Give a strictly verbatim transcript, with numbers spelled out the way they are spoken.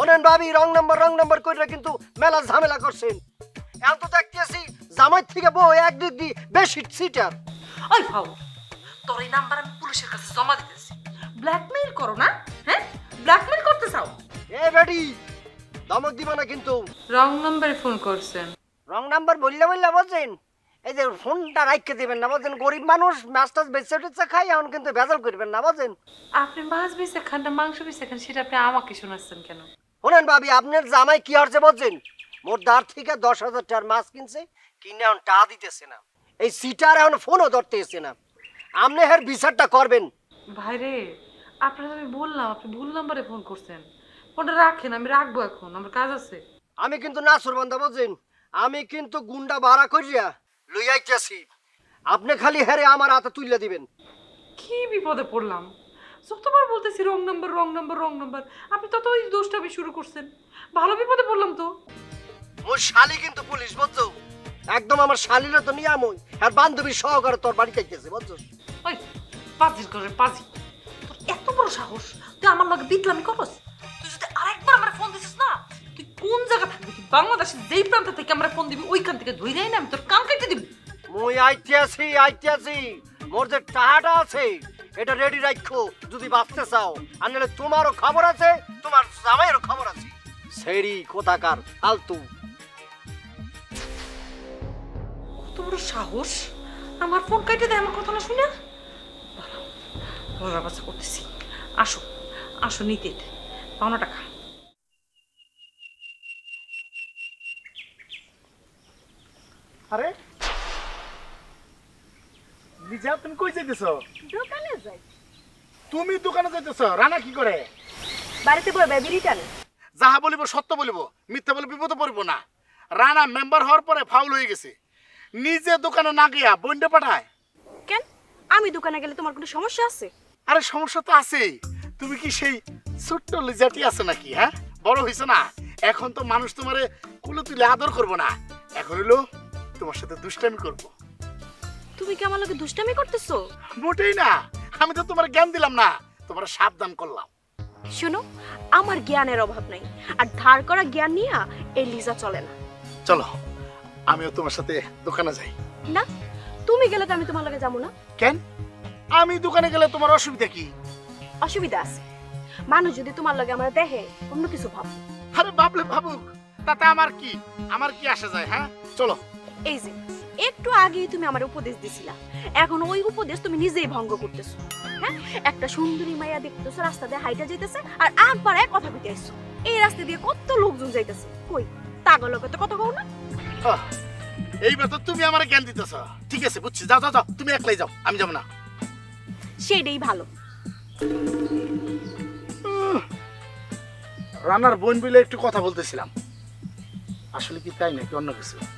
শোনেন ভাবি, রং number wrong number কইরা কিন্তু মেলা ঝামেলা করছেন। এখন তো দেখতেছি জামাই থেকে বউ এক দুই দি বেশি সিটার। ওই ভাও, তোর এই নাম্বার আমি পুলিশের কাছে জমা দিতেছি। ব্ল্যাকমেইল করো না? হ্যাঁ, ব্ল্যাকমেইল করতে চাও? এ বেডি, ধমক দিবা না কিন্তু। রং নাম্বারে ফোন করছেন। রং নাম্বার বললে বললে বলছেন, এই যে ফোনটা রাখতে দিবেন না বলছেন। গরিব মানুষ মাস্টার বেচে টেচে খাই, এখন কিন্তু ভেজাল করবেন না বলছেন। আপনি মাছ বেচে খান না মাংস বেচে খান, সেটা আপনি আমাকে শোনাচ্ছেন কেন? শোনেন ভাবি, আপনার জামাই কি হচ্ছে বলছেন? মোর দাঁড় থেকে দশ হাজার টাকার মাছ কিনছে, কিনে এখন টা দিতেছে না। এই সিটার এখন ফোনও ধরতে এসছে না। আপনি হের বিচারটা করবেন। ভাইরে, আপনার আমি বললাম আপনি ভুল নাম্বারে ফোন করছেন। ফোনটা রাখেন, আমি রাখবো এখন, আমার কাজ আছে। আমি কিন্তু না সুরবান্ধা বলছেন, আমি কিন্তু গুন্ডা ভাড়া করিয়া লই আইতেছি। আপনি খালি হেরে আমার হাতে তুলে দিবেন। কি বিপদে পড়লাম! যতবার বলতেছি wrong number wrong number wrong number, আপনি তত ওই দোষটা আমি শুরু করছেন। ভালো বিপদে পড়লাম তো। মোর শালি কিন্তু পুলিশ বুঝছো, একদম আমার শালিরা তো নিয়ে আমই আর বান্ধবী সহকারে তোর বাড়ি যাইতেছে বুঝছো। ওই পাজির করে পাজি, তোর এত বড় সাহস, তুই আমার লগে বিটলামি করস? তুই যদি আরেকবার আমার ফোন দিছিস না, তুই কোন জায়গা থাকবি? তুই বাংলাদেশের যেই প্রান্ত থেকে আমরা ফোন দিবি ওইখান থেকে ধরে যাই না, আমি তোর কান কেটে দিব। মুই আইতে আছি আইতে আছি মোর যে টাহাটা আছে এটা রেডি রাখো যদি বাঁচতে চাও। আর নাহলে তোমারও খবর আছে, তোমার জামাইয়েরও খবর আছে। সেরি কোথাকার ফালতু। কত বড় সাহস, আমার ফোন কেটে দেয় আমার কথা না শুনে। রোজা বাচ্চা করতেছি। আসো আসো, নিতে পাওনা টাকা। আরে লিজা, তুমি কই যাইতেছো? দোকানে যাই। তুমি দোকানে যাইতেছো? রানা কি করে? বাড়িতে বলবে বিড়ি টানে। যাহা বলিব সত্য বলিব, মিথ্যা বলে বিপদে পড়বো না। রানা মেম্বার হওয়ার পরে ফাউল হয়ে গেছে, নিজে দোকানে না গিয়া বন্ডে পাঠায়। কেন, আমি দোকানে গেলে তোমার কোনো সমস্যা আছে? আরে সমস্যা তো আছেই। তুমি কি সেই ছোট্ট লিজাটি আছে নাকি? হ্যাঁ, বড় হইছো না, এখন তো মানুষ তোমারে কুলে তুলে আদর করবো না, এখন হলো তোমার সাথে দুষ্টামি করবো। তুমি কি আমার লগে দুষ্টামি করতেছো? মোটেই না, আমি তো তোমার জ্ঞান দিলাম না, তোমার সাবধান করলাম। শোনো, আমার জ্ঞানের অভাব নাই, আর ধার করা জ্ঞান নিয়ে এই লিজা চলে না। চলো আমিও তোমার সাথে দোকানে যাই। না, তুমি গেলে তো আমি তোমার লগে যাবো না। কেন? আমি দোকানে গেলে তোমার অসুবিধা কি? অসুবিধা আছে, মানুষ যদি তোমার লগে আমার দেখে অন্য কিছু ভাব। আরে ভাবলে ভাবুক, তাতে আমার কি, আমার কি আসে যায়? হ্যাঁ চলো। এই যে একটু আগেই তুমি আমার উপদেশ দিছিলা, এখন ওই উপদেশ তুমি নিজেই ভঙ্গ করতেছো। হ্যাঁ, একটা সুন্দরী মাইয়া দেখতেছো রাস্তা দিয়ে হাইটা যাইতেছে, আর আগ পাড়ায় কথা কইতে আইছো। এই রাস্তা দিয়ে কত লোকজন যাইতেছে, কই তাগো লোকে তো কথা কও না। আহ, এইবার তো তুমি আমার জ্ঞান দিতেছ। ঠিক আছে, বুঝছি, যাও যাও যাও, তুমি একলাই যাও, আমি যাবো না। সেইটাই ভালো। রানার বোন বলে একটু কথা বলতেছিলাম, আসলে কি তাই নাকি অন্য কিছু?